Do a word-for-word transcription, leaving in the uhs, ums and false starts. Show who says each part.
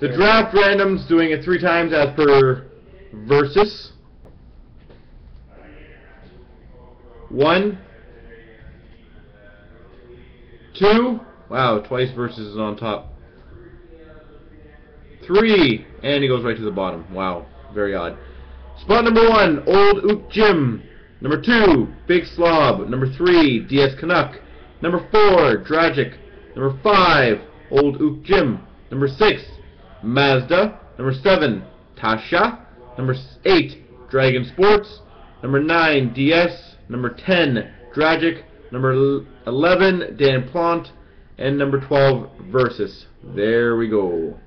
Speaker 1: The draft random's doing it three times as per versus. One. Two. Wow, twice versus is on top. Three. And he goes right to the bottom. Wow, very odd. Spot number one, Old Ook Jim. Number two, Big Slob. Number three, D S Canuck. Number four, Dragic. Number five, Old Ook Jim. Number six, Mazda. Number seven, Tasha. Number eight, Dragon Sports. Number nine, D S. Number ten, Dragic. Number eleven, Dan Plant. And number twelve, Versus. There we go.